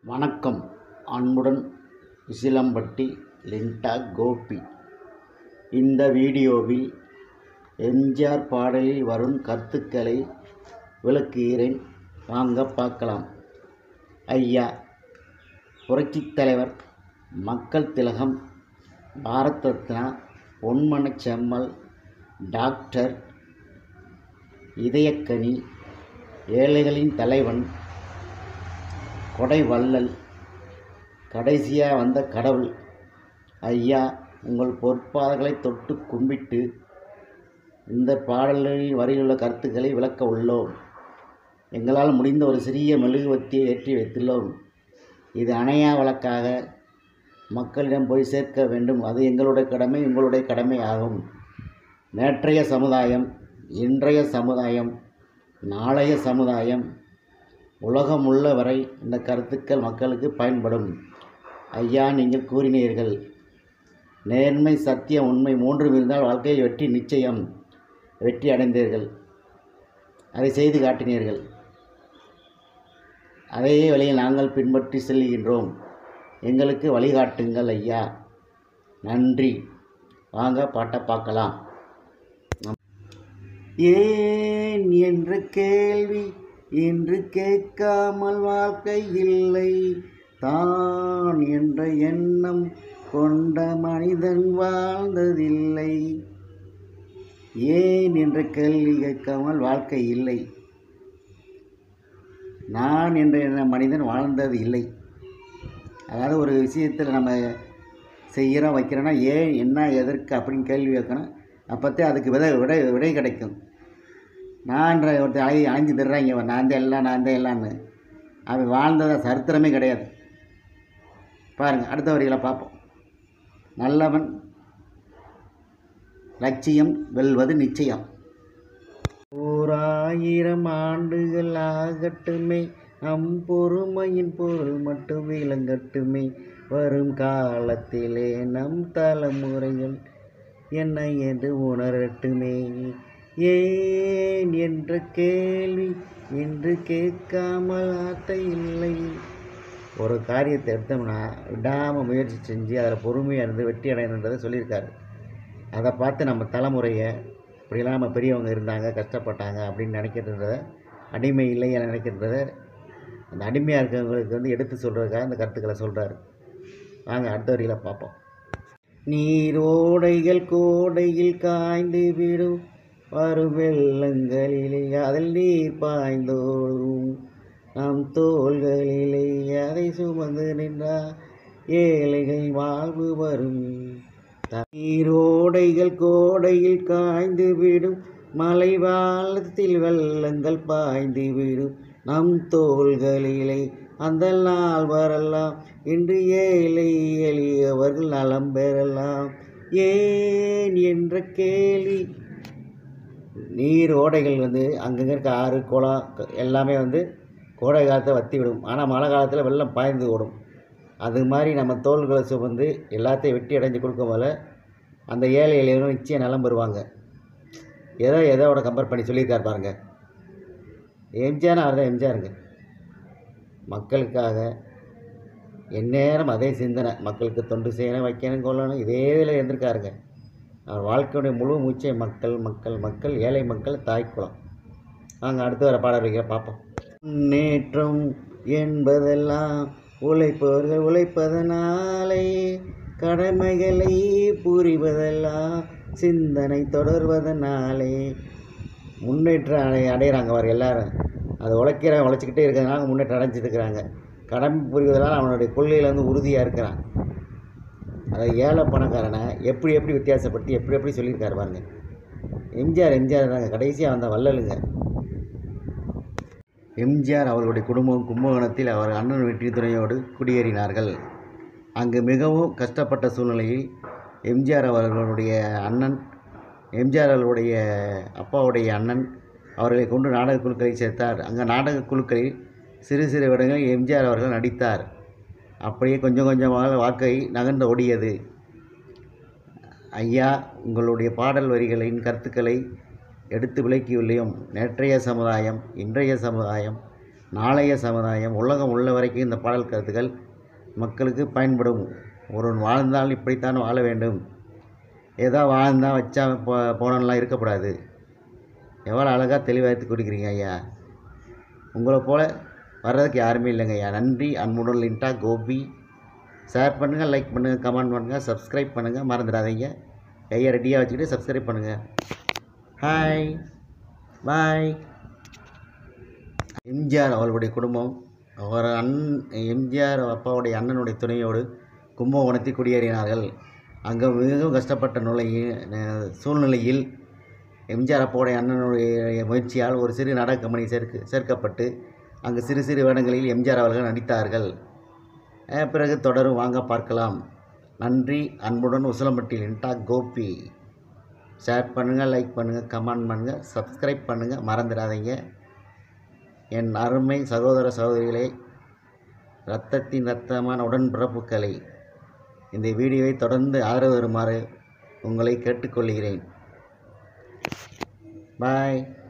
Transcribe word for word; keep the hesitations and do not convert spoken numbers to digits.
வணக்கம். அன்புடன் விசிலம்பட்டி லிண்டா கோபி. இந்த வீடியோவில் எம்ஜிஆர் பாடலில் வரும் கருத்துக்களை விளக்குகிறேன். வாங்க பார்க்கலாம். ஐயா புரட்சித் தலைவர், மக்கள் திலகம், பாரத் ரத்னா, பொன்மனச் செம்மல், டாக்டர், இதயக்கனி, ஏழைகளின் தலைவன், கொடை வள்ளல், கடைசியாக வந்த கடவுள். ஐயா, உங்கள் பொற்பாதங்களை தொட்டு கும்பிட்டு இந்த பாடல்களில் வரியுள்ள கருத்துக்களை விளக்க உள்ளோம். எங்களால் முடிந்த ஒரு சிறிய மெழுகுவர்த்தியை ஏற்றி வைத்துள்ளோம். இது அணையா வழக்காக மக்களிடம் போய் சேர்க்க வேண்டும். அது எங்களுடைய கடமை, உங்களுடைய கடமை ஆகும். நேற்றைய சமுதாயம், இன்றைய சமுதாயம், நாளைய சமுதாயம், உலகம் உள்ள வரை இந்த கருத்துக்கள் மக்களுக்கு பயன்படும். ஐயா, நீங்கள் கூறினீர்கள், நேர்மை, சத்தியம், உண்மை மூன்றும் இருந்தால் வாழ்க்கையில் வெற்றி நிச்சயம். வெற்றி அடைந்தீர்கள். அதை செய்து காட்டினீர்கள். அதையே வழியில் நாங்கள் பின்பற்றி செல்கின்றோம். எங்களுக்கு வழிகாட்டுங்கள் ஐயா. நன்றி. வாங்க பாட்டை பார்க்கலாம். ஏன் என்ற கேள்வி என்று கேட்காமல் வாழ்க்கை இல்லை. தான் என்ற எண்ணம் கொண்ட மனிதன் வாழ்ந்ததில்லை. ஏன் என்ற கேள்வி கேட்காமல் வாழ்க்கை இல்லை. நான் என்ற எண்ண மனிதன் வாழ்ந்தது இல்லை. அதாவது ஒரு விஷயத்தில் நம்ம செய்கிறோம், வைக்கிறோன்னா ஏன், என்ன, எதற்கு அப்படின்னு கேள்வி கேட்கணும். அப்போத்தே அதுக்கு விதை விடை விடை கிடைக்கும். நான்ற ஒருத்தர் அழி அழிஞ்சு தர்றாங்க, நான் தான் எல்லாம், நான் தான் எல்லான்னு. அவன் வாழ்ந்தத சரித்திரமே கிடையாது. பாருங்கள், அடுத்த வரிகளை பார்ப்போம். நல்லவன் லட்சியம் வெல்வது நிச்சயம். ஓராயிரம் ஆண்டுகள் ஆகட்டுமே, நம் பொறுமையின் பொருள் மட்டும் விளங்கட்டுமே. வரும் காலத்திலே நம் தலைமுறைகள் என்ன என்று உணரட்டுமே. ஏன் என்ற கேள்வி என்று கேட்காமல் ஆட்டை இல்லை. ஒரு காரியத்தை எடுத்தோம்னா விடாமல் முயற்சி செஞ்சு அதில் பொறுமையாக இருந்து வெற்றி அடையணுன்றதை சொல்லியிருக்காரு. அதை பார்த்து நம்ம தலைமுறையை இப்படிலாம் நம்ம பெரியவங்க இருந்தாங்க, கஷ்டப்பட்டாங்க அப்படின்னு நினைக்கிறத, அடிமை இல்லை என நினைக்கிறத, அந்த அடிமையாக இருக்கிறவங்களுக்கு வந்து எடுத்து சொல்கிறதுக்காக அந்த கருத்துக்களை சொல்கிறாரு. வாங்க அடுத்த வரியில் பார்ப்போம். நீரோடைகள் கோடையில் காய்ந்து விடும், வரும் வெள்ளங்களிலே அதில் நீர் பாய்ந்தோடும், நம் தோள்களிலே அதை சுமந்து நின்றார் ஏழைகள் வாழ்வு வரும். நீரோடைகள் கோடையில் காய்ந்து விடும், மலை வாழத்தில் வெள்ளங்கள் பாய்ந்து விடும், நம் தோள்களிலே அந்த நாள் வரலாம், இன்று ஏழை எளியவர்கள் நலம் பெறலாம். ஏன் என்ற கேள்வி. நீர் ஓடைகள் வந்து அங்கங்கே இருக்க ஆறு, குளம் எல்லாமே வந்து கோடை காலத்தை வற்றி விடும். ஆனால் மழை காலத்தில் வெள்ளம் பாய்ந்து ஓடும். அது மாதிரி நம்ம தோள்களை சுமந்து எல்லாத்தையும் வெட்டி அடைஞ்சு கொடுக்கும் போல அந்த ஏழை எளியவர்கள் நிச்சயம் நலம் பெறுவாங்க. எதோ எதோட கம்பேர் பண்ணி சொல்லியிருக்கார் பாருங்கள். எம்ஜிஆர் அவர் தான் எம்ஜிஆருங்க. மக்களுக்காக எந்நேரம் அதே சிந்தனை, மக்களுக்கு தொண்டு செய்யணும், வைக்கணும், கொள்ளணும், இதே இதில் இருந்திருக்காருங்க. அவர் வாழ்க்கையுடைய முழு மூச்சை மக்கள் மக்கள் மக்கள் ஏழை மக்கள், தாய்க்குளம். நாங்கள் அடுத்து வர பாடல்களை பார்ப்போம். முன்னேற்றம் என்பதெல்லாம் உழைப்பவர்கள் உழைப்பதனாலே, கடமைகளை புரிவதெல்லாம் சிந்தனை தொடர்வதனாலே. முன்னேற்றம் அடை அடைகிறாங்க அவர் எல்லாரும். அது உழைக்கிற உழைச்சிக்கிட்டே இருக்கிறதுனால முன்னேற்றம் அடைஞ்சிருக்கிறாங்க. கடமை புரிவதனால் அவனுடைய கொள்கையில் வந்து உறுதியாக இருக்கிறான். அதை ஏழை பணக்காரனை எப்படி எப்படி வித்தியாசப்படுத்தி எப்படி எப்படி சொல்லியிருக்காரு பாருங்க. எம்ஜிஆர் எம்ஜிஆர் தாங்க. கடைசியாக வந்த வள்ளலுங்க எம்ஜிஆர். அவர்களுடைய குடும்பம் கும்பகோணத்தில் அவர் அண்ணன் வெற்றி துணையோடு குடியேறினார்கள். அங்கு மிகவும் கஷ்டப்பட்ட சூழ்நிலையில் எம்ஜிஆர் அவர்களுடைய அண்ணன், எம்ஜிஆர் அவர்களுடைய அப்பாவுடைய அண்ணன் அவர்களை கொண்டு நாடக குழுக்களை சேர்த்தார். அங்கே நாடக குழுக்களில் சிறு சிறு இடங்களில் எம்ஜிஆர் அவர்கள் நடித்தார். அப்படியே கொஞ்சம் கொஞ்சமாக வாழ்க்கை நகர்ந்து ஓடியது. ஐயா, உங்களுடைய பாடல் வரிகளின் கருத்துக்களை எடுத்து விளக்கியுள்ளோம். நேற்றைய சமுதாயம், இன்றைய சமுதாயம், நாளைய சமுதாயம் உலகம் உள்ள வரைக்கும் இந்த பாடல் கருத்துக்கள் மக்களுக்கு பயன்படும். ஒருவன் வாழ்ந்தால் இப்படித்தான் வாழ வேண்டும், ஏதோ வாழ்ந்தால் வச்சா போ போனலாம் இருக்கக்கூடாது. எவ்வளோ அழகாக தெளிவாக கொடுக்குறீங்க ஐயா. உங்களை போல் வர்றதுக்கு யாருமே இல்லைங்க ஐயா. நன்றி. அன்புடன் லிண்டா கோபி. ஷேர் பண்ணுங்கள், லைக் பண்ணுங்கள், கமெண்ட் பண்ணுங்கள், சப்ஸ்கிரைப் பண்ணுங்கள், மறந்துடாதீங்க. கையை ரெடியாக வச்சுக்கிட்டு சப்ஸ்கிரைப் பண்ணுங்கள். Hi bye. எம்ஜிஆர் அவர்களுடைய குடும்பம், அவர் அண் எம்ஜிஆர் அப்பாவுடைய அண்ணனுடைய துணையோடு கும்பகோணத்தில் குடியேறினார்கள். அங்கே மிகவும் கஷ்டப்பட்ட நிலையில் சூழ்நிலையில் எம்ஜிஆர் அப்பாவுடைய அண்ணனுடைய முயற்சியால் ஒரு சிறு நாடக கம்பெனி சேர்க்க சேர்க்கப்பட்டு அங்கு சிறு சிறு வேடங்களில் எம்ஜிஆர் அவர்கள் நடித்தார்கள். பிறகு தொடரும், வாங்க பார்க்கலாம். நன்றி. அன்புடன் உசிலம்பட்டி லிண்டா கோபி. ஷேர் பண்ணுங்கள், லைக் பண்ணுங்கள், கமெண்ட் பண்ணுங்கள், சப்ஸ்கிரைப் பண்ணுங்கள், மறந்துடாதீங்க. என் அருமை சகோதர சகோதரிகளே, இரத்தத்தின் இரத்தமான உடன்பிறப்புக்களை, இந்த வீடியோவை தொடர்ந்து ஆதரவு வருமாறு உங்களை கேட்டுக்கொள்கிறேன். பாய்.